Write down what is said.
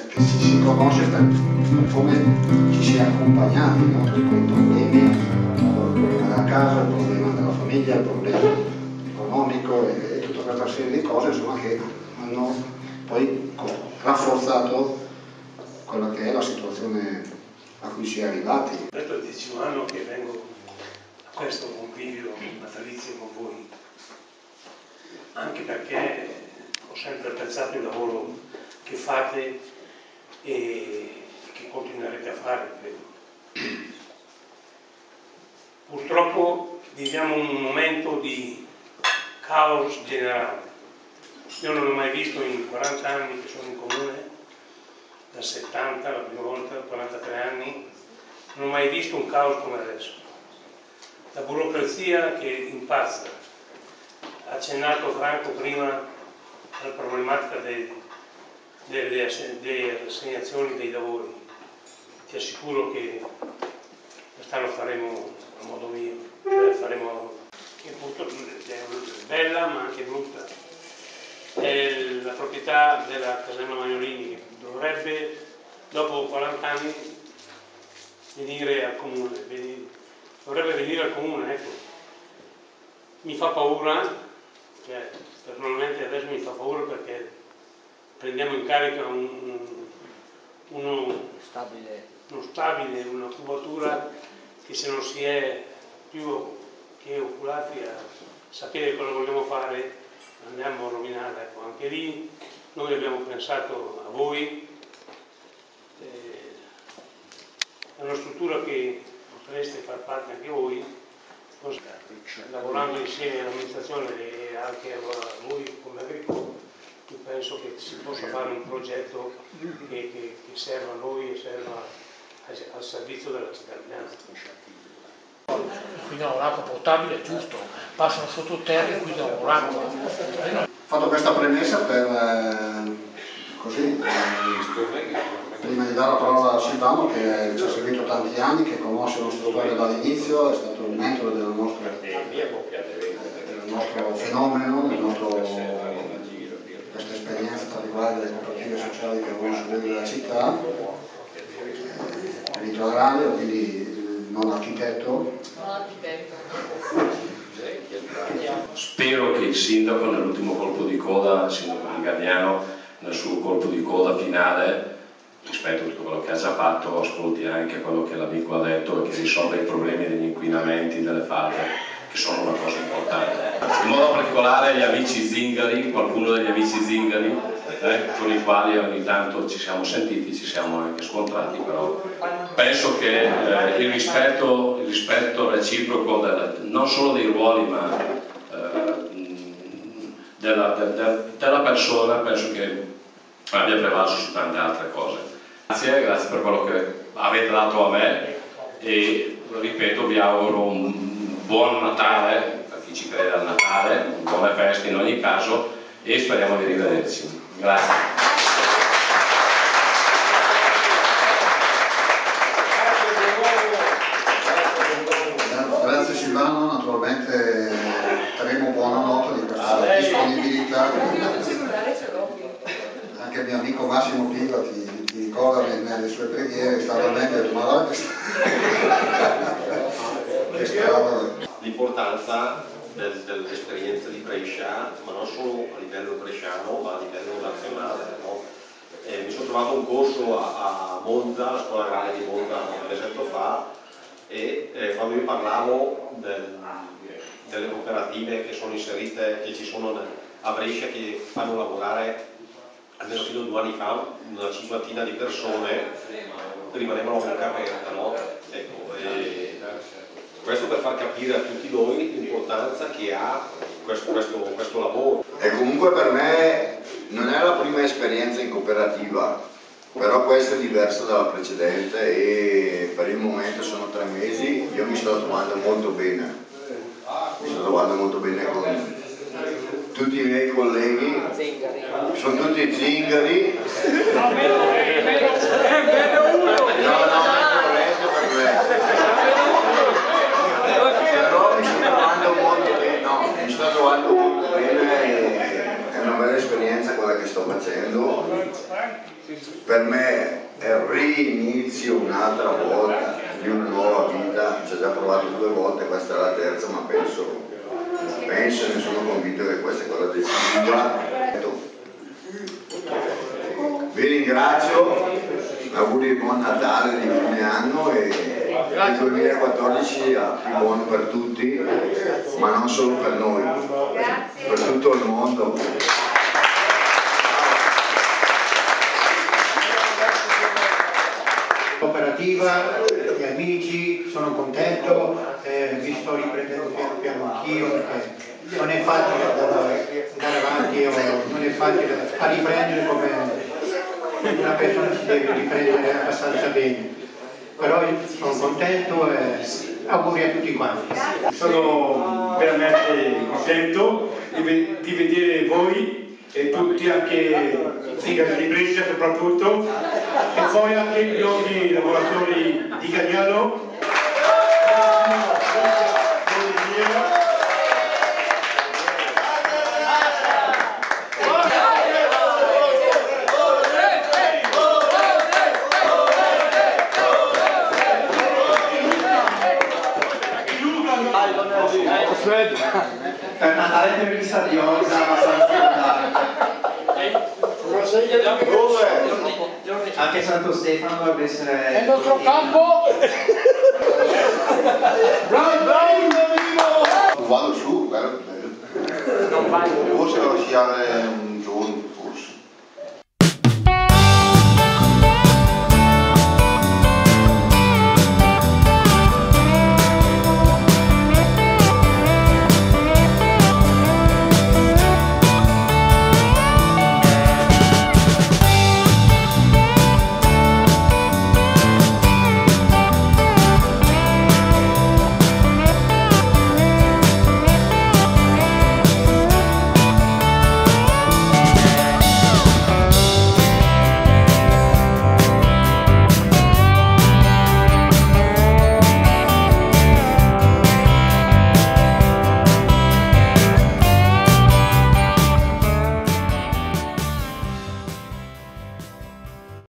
che si conosce per come ci si è accompagnati, no? Per quei problemi, il problema della casa, il problema della famiglia, il problema economico e tutta questa serie di cose, insomma, che hanno poi rafforzato quella che è la situazione a cui si è arrivati. È il 10° anno che vengo a questo convivio natalizio con voi, anche perché ho sempre apprezzato il lavoro che fate e che continuerete a fare, credo. Purtroppo viviamo un momento di caos generale. Io non l'ho mai visto in 40 anni che sono in comune, da 70 la prima volta, 43 anni, non ho mai visto un caos come adesso. La burocrazia che impazza. Ha accennato Franco prima alla problematica delle assegnazioni dei lavori. Ti assicuro che quest'anno faremo a modo mio, cioè faremo, che purtroppo è bella ma anche brutta. È la proprietà della caserma Magnolini che dovrebbe, dopo 40 anni, venire al comune. Dovrebbe venire al comune, ecco. Mi fa paura, cioè, personalmente adesso mi fa paura perché prendiamo in carica uno stabile, una cubatura che se non si è più che oculati a sapere cosa vogliamo fare andiamo a rovinare. Ecco, anche lì noi abbiamo pensato a voi, è una struttura che potreste far parte anche voi, lavorando insieme all'amministrazione e anche a voi come agricolo. Io penso che si possa fare un progetto che serva a noi e serva al servizio della cittadinanza. Qui no, l'acqua potabile è giusto, passano sottoterra e qui no, l'acqua. Fatto questa premessa per così, prima di dare la parola a Silvano che ci ha seguito tanti anni, che conosce il nostro storia dall'inizio, è stato un mentore del nostro fenomeno, questa esperienza tra riguardo le cooperative sociali che avevamo su livello della città, editoriale, quindi non architetto. Spero che il sindaco nell'ultimo colpo di coda, il sindaco di Gargnano, nel suo colpo di coda finale, rispetto a tutto quello che ha già fatto, ascolti anche quello che l'amico ha detto e che risolve i problemi degli inquinamenti delle falde, che sono una cosa importante. In modo particolare gli amici zingari, qualcuno degli amici zingari, con i quali ogni tanto ci siamo sentiti, ci siamo anche scontrati, però penso che il rispetto reciproco non solo dei ruoli ma della persona penso che abbia prevalso su tante altre cose. Grazie per quello che avete dato a me e ripeto vi auguro un buon Natale per chi ci crede al Natale, buone feste in ogni caso e speriamo di rivederci. Grazie. Grazie Silvano, naturalmente terremo buona nota di questa disponibilità. Anche il mio amico Massimo Piva ti ricorda nelle sue preghiere, stava a mettere ma l'importanza dell'esperienza di Brescia, ma non solo a livello bresciano, ma a livello nazionale. No? Mi sono trovato un corso a Monza, alla scuola agraria di Monza, un mesetto fa, e quando io parlavo delle cooperative che sono inserite, che ci sono a Brescia, che fanno lavorare almeno fino a 2 anni fa una cinquantina di persone, rimanevano a bocca aperta, no? Ecco, questo per far capire a tutti noi l'importanza che ha questo lavoro. E comunque per me non è la prima esperienza in cooperativa, però questa è diversa dalla precedente e per il momento sono 3 mesi, io mi sto trovando molto bene. Con tutti i miei colleghi, sono tutti zingari. No, meno uno. Però mi sto trovando molto bene, è una bella esperienza quella che sto facendo per me è il rinizio un'altra volta di una nuova vita. Ci ho già provato 2 volte, questa è la terza, ma penso e sono convinto che questa è cosa decisiva. Vi ringrazio, auguri di buon Natale, di fine anno e il 2014 sia più buono per tutti, ma non solo per noi, per tutto il mondo. Cooperativa, gli amici, sono contento, vi sto riprendendo piano piano anch'io perché non è facile andare avanti o non è facile a riprendere come una persona si deve riprendere abbastanza bene, però sono contento e auguri a tutti quanti. Sono veramente contento di vedere voi e tutti, anche Figa Ripresa soprattutto, e poi anche gli altri lavoratori di Gagliano. Per Natale per il Sadiosa abbastanza anche Santo Stefano dovrebbe essere. È il nostro campo! Vado su, bello. Non vai. Forse lo sia